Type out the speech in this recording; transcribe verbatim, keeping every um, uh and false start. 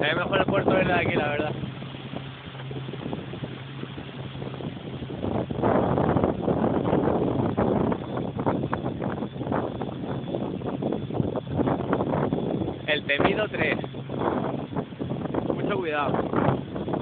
Se ve mejor el puerto verde de aquí, la verdad. El temido tres. Mucho cuidado.